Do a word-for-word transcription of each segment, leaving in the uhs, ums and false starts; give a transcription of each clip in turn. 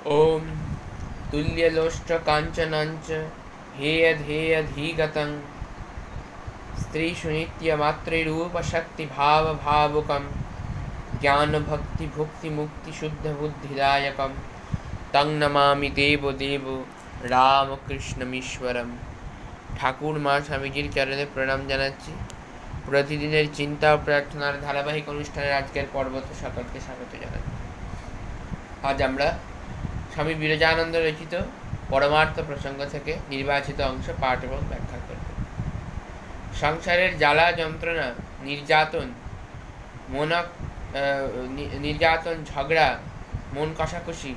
ओम तुल्यलोष्ट कांचनांच हेय ध्येय धीगतं स्त्री सुनित्य मातृरूप शक्ति भाव भावुकं ज्ञान भक्ति भुक्ति मुक्ति शुद्ध बुद्धिदायकं तं नमामि देव देव रामकृष्णमीश्वरम। ठाकुर मा स्वामीजीर चरणे प्रणाम जानाচ্ছি। प्रतिदिনের चिंता और प्रार्थनार धाराबाहिक अनुष्ठाনের আজকের পর্বতে সকলকে স্বাগত জানাই। আজ আমরা स्वामी বিরজানন্দ রচিত পরমার্থ প্রসঙ্গ থেকে নির্বাচিত অংশ পাঠ এবং ব্যাখ্যা করব। সংসারের জ্বালা যন্ত্রণা, নির্যাতন, মন নির্যাতন, ঝগড়া, মন কষাকষি,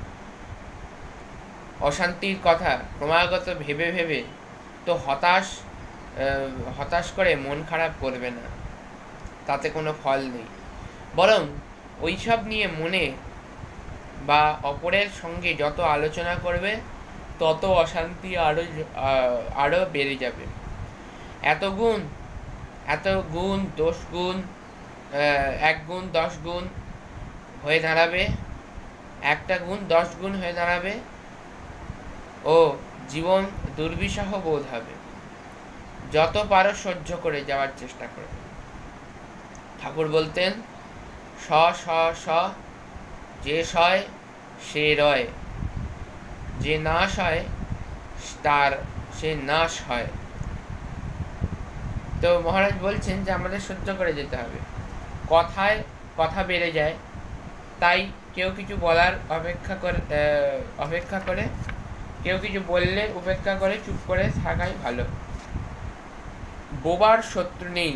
অশান্তির কথা ক্রমাগত ভেবে ভেবে তো হতাশ হতাশ করে মন খারাপ করবে না, তাতে কোনো ফল নেই। বরং ওইসব নিয়ে মনে বা অপরের সঙ্গে যত আলোচনা করবে তত অশান্তি আরও আরও বেড়ে যাবে। এত গুণ এত গুণ দশ গুণ এক গুণ দশ গুণ হয়ে দাঁড়াবে, একটা গুণ দশ গুণ হয়ে দাঁড়াবে ও জীবন দুর্বিষহ বোধ হবে। যত পারো সহ্য করে যাওয়ার চেষ্টা করবে। ঠাকুর বলতেন, স স স যে সয় সে রয়, যে নাশ হয় তার সে নাশ হয়। তো মহারাজ বলছেন যে আমাদের সহ্য করে যেতে হবে। কথায় কথা বেড়ে যায়, তাই কেউ কিছু বলার অপেক্ষা করে অপেক্ষা করে কেউ কিছু বললে উপেক্ষা করে চুপ করে থাকাই ভালো। বোবার শত্রু নেই।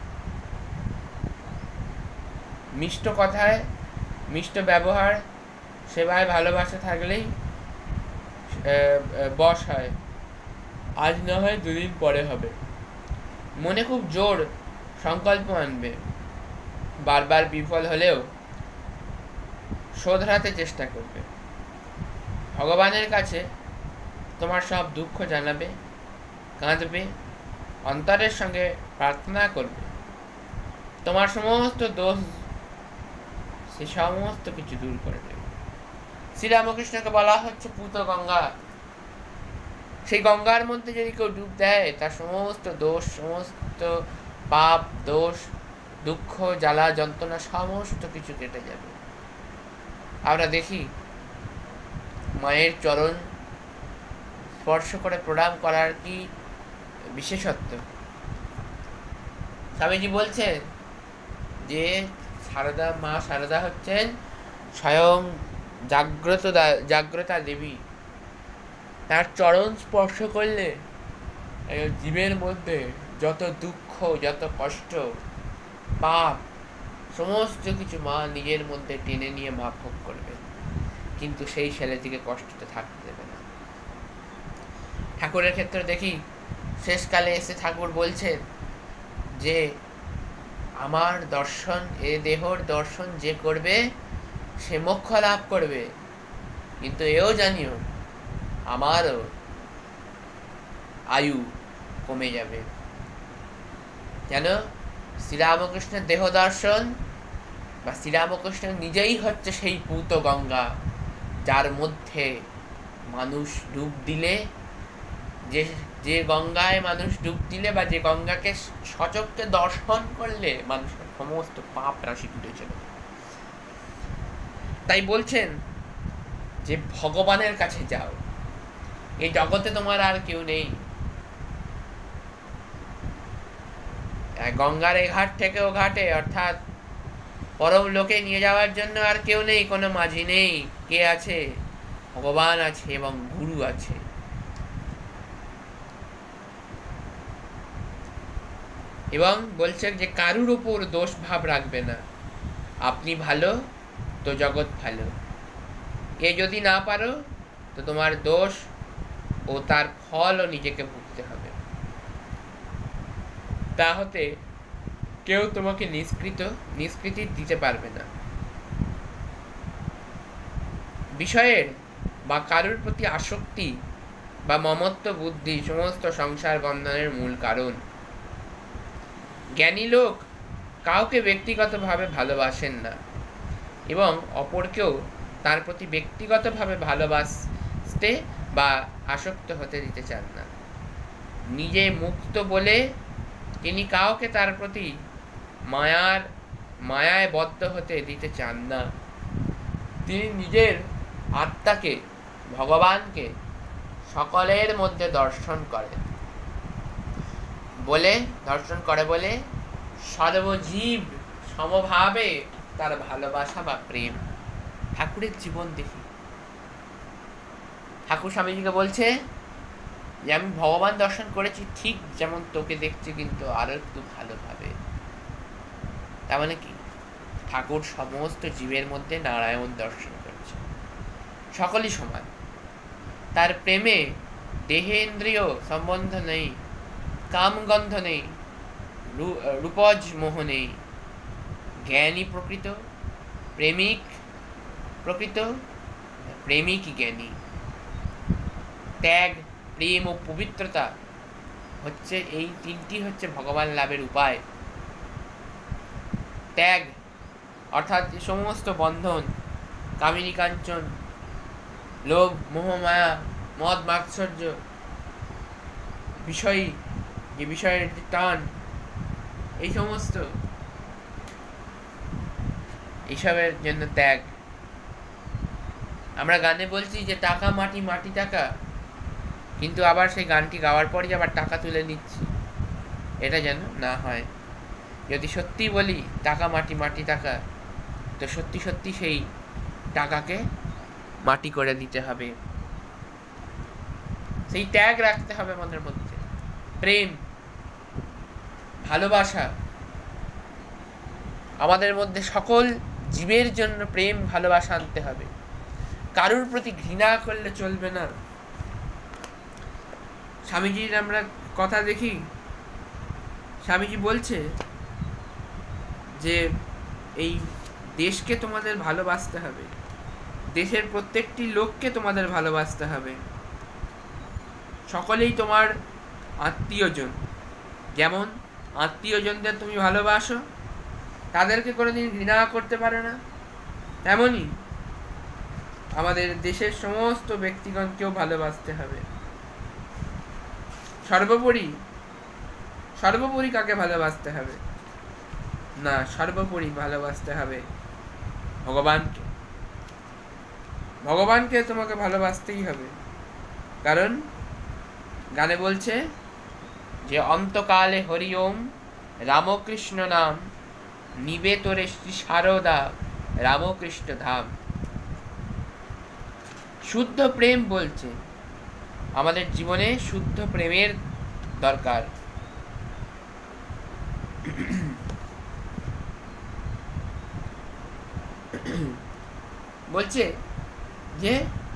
মিষ্ট কথায় মিষ্ট ব্যবহার সেবায় ভালোবাসা থাকলেই বশ হয়, আজ না হয় দুদিন পরে হবে। মনে খুব জোর সংকল্প আনবে, বারবার বিফল হলেও শোধরাতে চেষ্টা করবে। ভগবানের কাছে তোমার সব দুঃখ জানাবে, কাঁদবে, অন্তরের সঙ্গে প্রার্থনা করবে। তোমার সমস্ত দোষ সে সমস্ত কিছু দূর করে দেবে। শ্রীরামকৃষ্ণকে বলা হচ্ছে পূত গঙ্গা। সেই গঙ্গার মধ্যে যদি কেউ ডুব দেয় তার সমস্ত দোষ, সমস্ত পাপ, দোষ, দুঃখ, জ্বালা যন্ত্রণা সমস্ত কিছু কেটে যাবে। আমরা দেখি মায়ের চরণ স্পর্শ করে প্রণাম করার কি বিশেষত্ব। স্বামীজি বলছেন যে সারদা মা সারদা হচ্ছেন স্বয়ং জাগ্রত জাগ্রতা দেবী। তার চরণ স্পর্শ করলে জীবের মধ্যে যত দুঃখ, যত কষ্ট, পাপ সমস্ত কিছু মা নিজের মধ্যে টেনে নিয়ে মা ভোগ করবে, কিন্তু সেই ছেলেটিকে কষ্টতে থাকতে দেবে না। ঠাকুরের ক্ষেত্রে দেখি শেষকালে এসে ঠাকুর বলছেন যে আমার দর্শন, এ দেহর দর্শন যে করবে সে মোক্ষ লাভ করবে, কিন্তু এও জানিও আমারও আয়ু কমে যাবে। যেন শ্রীরামকৃষ্ণের দেহ দর্শন বা শ্রীরামকৃষ্ণ নিজেই হচ্ছে সেই পূত গঙ্গা, যার মধ্যে মানুষ ডুব দিলে, যে যে গঙ্গায় মানুষ ডুব দিলে বা যে গঙ্গাকে সচক্ষে দর্শন করলে মানুষের সমস্ত পাপ রাশি তুলে চলে। তাই বলছেন যে ভগবানের কাছে যাও, এই জগতে তোমার আর কেউ নেই। গঙ্গার এ ঘাট থেকে ও ঘাটে, অর্থাৎ পরম লোকে নিয়ে যাওয়ার জন্য আর কেউ নেই, কোনো মাঝি নেই। কে আছে? ভগবান আছে এবং গুরু আছে। এবং বলছে যে কারুর উপর দোষ ভাব রাখবে না। আপনি ভালো তো জগৎ ভালো। এ যদি না পারো তো তোমার দোষ ও তার ফলও নিজেকে ভুগতে হবে। তা হতে কেউ তোমাকে নিষ্কৃত নিষ্কৃতি দিতে পারবে না। বিষয়ের বা কারুর প্রতি আসক্তি বা মমত্ব বুদ্ধি সমস্ত সংসার বন্ধনের মূল কারণ। জ্ঞানী লোক কাউকে ব্যক্তিগতভাবে ভালোবাসেন না এবং অপরকেও তার প্রতি ব্যক্তিগতভাবে ভালোবাসতে বা আসক্ত হতে দিতে চান না। নিজে মুক্ত বলে তিনি কাউকে তার প্রতি মায়ার মায়ায় বদ্ধ হতে দিতে চান না। তিনি নিজের আত্মাকে, ভগবানকে সকলের মধ্যে দর্শন করে বলে দর্শন করে বলে সর্বজীব সমভাবে তার ভালোবাসা বা প্রেম। ঠাকুরের জীবন দেখি, ঠাকুর স্বামীজিকে বলছে যে আমি ভগবান দর্শন করেছি ঠিক যেমন তোকে দেখছি, কিন্তু আরো একটু ভালোভাবে। তার মানে কি, ঠাকুর সমস্ত জীবের মধ্যে নারায়ণ দর্শন করেছে, সকলই সমান। তার প্রেমে দেহেন্দ্রিয় সম্বন্ধ নেই, কামগন্ধ নেই, রূপজ মোহ নেই। জ্ঞানী প্রকৃত, প্রেমিক প্রকৃত, প্রেমিক জ্ঞানী। ত্যাগ, প্রেম ও পবিত্রতা হচ্ছে এই তিনটি হচ্ছে ভগবান লাভের উপায়। ত্যাগ অর্থাৎ যে সমস্ত বন্ধন, কামিনী কাঞ্চন, লোভ, মোহ, মায়া, মদ মাৎসর্য, বিষয়ী যে বিষয়ের টান, এই সমস্ত এইসবের জন্য ত্যাগ। আমরা গানে বলছি যে টাকা মাটি, মাটি টাকা, কিন্তু আবার সেই গানটি গাওয়ার পরই আবার টাকা তুলে নিচ্ছি, এটা যেন না হয়। যদি সত্যি বলি টাকা মাটি, মাটি টাকা, তো সত্যি সত্যি সেই টাকাকে মাটি করে দিতে হবে। সেই ত্যাগ রাখতে হবে মনের মধ্যে। প্রেম, ভালোবাসা, আমাদের মধ্যে সকল জীবের জন্য প্রেম ভালোবাসা আনতে হবে। কারুর প্রতি ঘৃণা করলে চলবে না। স্বামীজির আমরা কথা দেখি, স্বামীজি বলছে যে এই দেশকে তোমাদের ভালোবাসতে হবে, দেশের প্রত্যেকটি লোককে তোমাদের ভালোবাসতে হবে। সকলেই তোমার আত্মীয়জন, যেমন আত্মীয়জনদের তুমি ভালোবাসো, তাদেরকে কোনোদিন ঘৃণা করতে পারো না, তেমনই আমাদের দেশের সমস্ত ব্যক্তিগণকেও ভালোবাসতে হবে। সর্বোপরি সর্বোপরি কাকে ভালোবাসতে হবে না, সর্বোপরি ভালোবাসতে হবে ভগবানকে। ভগবানকে তোমাকে ভালোবাসতেই হবে, কারণ গানে বলছে যে অন্তকালে হরি ওম রামকৃষ্ণ নাম, নিবে তোরে শ্রী সারদা রামকৃষ্ণ ধাম। শুদ্ধ প্রেম বলছে আমাদের জীবনে শুদ্ধ প্রেমের দরকার। বলছে যে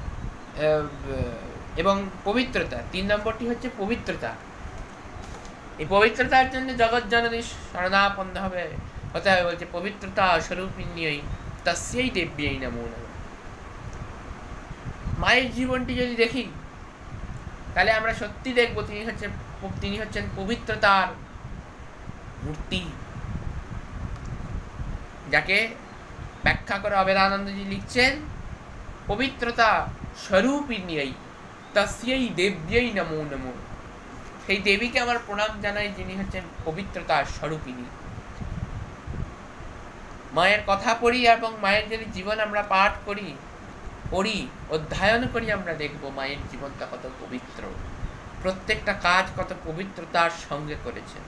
এবং পবিত্রতা, তিন নম্বরটি হচ্ছে পবিত্রতা। এই পবিত্রতার জন্য জগৎ জননী শরণাপন্ন হবে হতে হবে। বলছে পবিত্রতা স্বরূপিণী তস্যৈ দেব্যৈ নমো নমঃ। মায়ের জীবনটি যদি দেখি তাহলে আমরা সত্যি দেখব তিনি হচ্ছে তিনি হচ্ছেন পবিত্রতার মূর্তি, যাকে ব্যাখ্যা করে অবেদানন্দজি লিখছেন পবিত্রতা স্বরূপিণী তস্যৈ দেব্যৈ নমো নমঃ। সেই দেবীকে আমার প্রণাম জানাই, যিনি হচ্ছেন পবিত্রতার স্বরূপিণী। মায়ের কথা পড়ি এবং মায়ের যদি জীবন আমরা পাঠ করি, পড়ি, অধ্যয়ন করি, আমরা দেখব মায়ের জীবনটা কত পবিত্র, প্রত্যেকটা কাজ কত পবিত্রতার সঙ্গে করেছেন।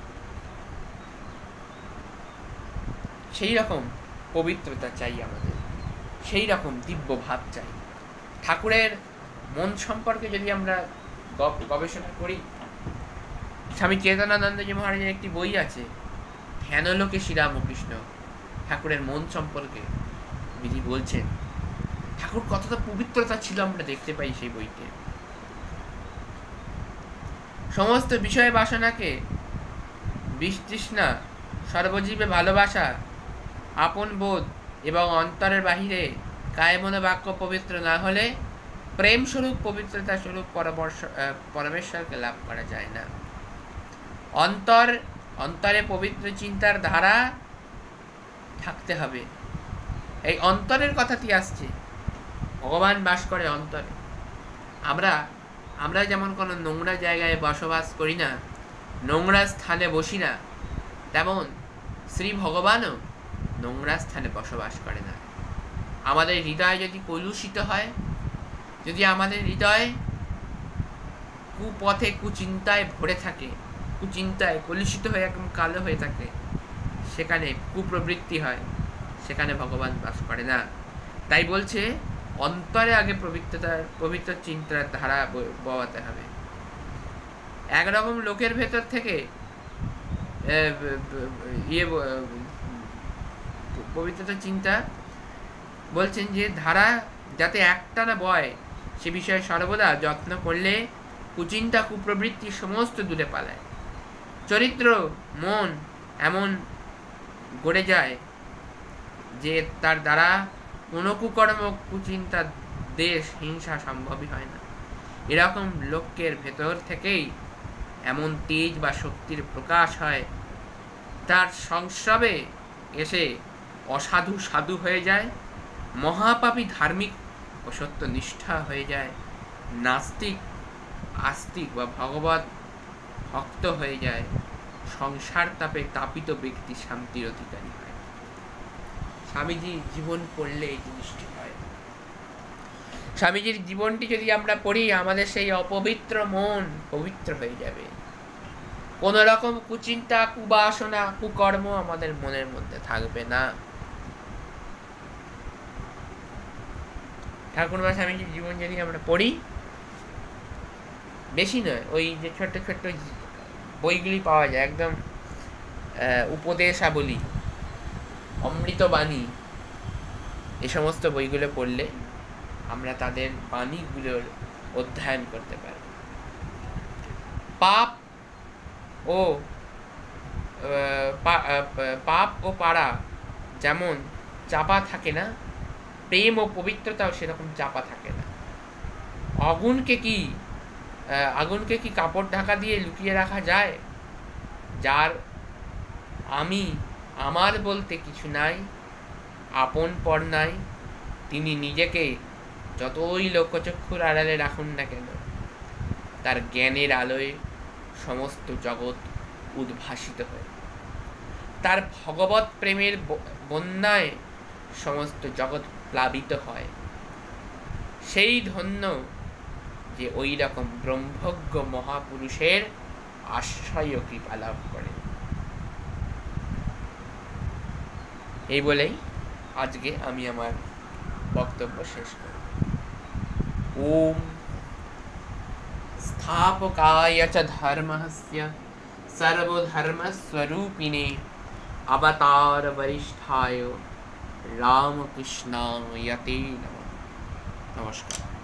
সেই রকম পবিত্রতা চাই আমাদের, সেই রকম দিব্য ভাব চাই। ঠাকুরের মন সম্পর্কে যদি আমরা গবেষণা করি, স্বামী চেতনানন্দজি মহারাজের একটি বই আছে ধ্যানলোকে শ্রীরামকৃষ্ণ, ঠাকুরের মন সম্পর্কে তিনি বলছেন ঠাকুর কতটা পবিত্রতা ছিল আমরা দেখতে পাই সেই বইতে। সমস্ত বিষয় বাসনাকে বিতৃষ্ণা, সর্বজীবে ভালোবাসা, আপন বোধ এবং অন্তরের বাহিরে কায় মনে বাক্য পবিত্র না হলে প্রেম স্বরূপ পবিত্রতা স্বরূপ পরমেশ্বরকে লাভ করা যায় না। অন্তর অন্তরে পবিত্র চিন্তার ধারা থাকতে হবে। এই অন্তরের কথাটি আসছে ভগবান বাস করে অন্তরে। আমরা আমরা যেমন কোনো নোংরা জায়গায় বসবাস করি না, নোংরা স্থানে বসি না, তেমন শ্রী ভগবানও নোংরা স্থানে বসবাস করে না। আমাদের হৃদয় যদি কলুষিত হয়, যদি আমাদের হৃদয় কুপথে কুচিন্তায় ভরে থাকে, কুচিন্তায় কলুষিত হয়ে একদম কালো হয়ে থাকে, সেখানে কুপ্রবৃত্তি হয়, সেখানে ভগবান বাস করে না। তাই বলছে অন্তরে আগে পবিত্রতার পবিত্র চিন্তার ধারা বওয়াতে হবে। একরকম লোকের ভেতর থেকে ইয়ে পবিত্রতার চিন্তা বলছেন যে ধারা যাতে একটানা বয়, সে বিষয়ে সর্বদা যত্ন করলে কুচিন্তা কুপ্রবৃত্তি সমস্ত দূরে পালায়। চরিত্র মন এমন গড়ে যায় যে তার দ্বারা কোনো কুকর্ম কুচিন্তা দেশ হিংসা সম্ভবই হয় না। এরকম লোকের ভেতর থেকেই এমন তেজ বা শক্তির প্রকাশ হয়, তার সংস্রবে এসে অসাধু সাধু হয়ে যায়, মহাপাপী ধার্মিক ও সত্যনিষ্ঠা হয়ে যায়, নাস্তিক আস্তিক বা ভগবত ভক্ত হয়ে যায়, সংসার তাপে তাপিত ব্যক্তি শান্তির অধিকারী হয়। স্বামীজির জীবন পড়লে এই জিনিসটি হয়। স্বামীজির জীবনটি যদি আমরা পড়ি, আমাদের সেই অপবিত্র মন পবিত্র হয়ে যাবে। কোন রকম কুচিন্তা কুবাসনা কুকর্ম আমাদের মনের মধ্যে থাকবে না। ঠাকুরমা স্বামীজির জীবন যদি আমরা পড়ি, বেশি নয়, ওই যে ছোট্ট ছোট্ট বইগুলি পাওয়া যায়, একদম উপদেশাবলী, অমৃতবাণী, এই সমস্ত বইগুলো পড়লে আমরা তাদের বাণীগুলোর অধ্যয়ন করতে পারি। পাপ ও পাপ ও পাড়া যেমন চাপা থাকে না, প্রেম ও পবিত্রতাও সেরকম চাপা থাকে না। আগুনকে কি আগুনকে কি কাপড় ঢাকা দিয়ে লুকিয়ে রাখা যায়? যার আমি আমার বলতে কিছু নাই, আপন পর নাই, তিনি নিজেকে যতই লোকচক্ষুর আড়ালে রাখুন না কেন, তার জ্ঞানের আলোয় সমস্ত জগৎ উদ্ভাসিত হয়, তার ভগবত প্রেমের বন্যায় সমস্ত জগৎ প্লাবিত হয়। সেই ধন্য যে ওই রকম ব্রহ্মজ্ঞ মহাপুরুষের আশ্রয় ও কৃপা লাভ করে। এই বলেই আজকে আমি আমার বক্তব্য শেষ করি। ওম স্থাপকায় চ ধর্মস্য সর্বধর্মস্বরূপিণে অবতার বরিষ্ঠায় রামকৃষ্ণায় তে নমঃ। নমস্কার।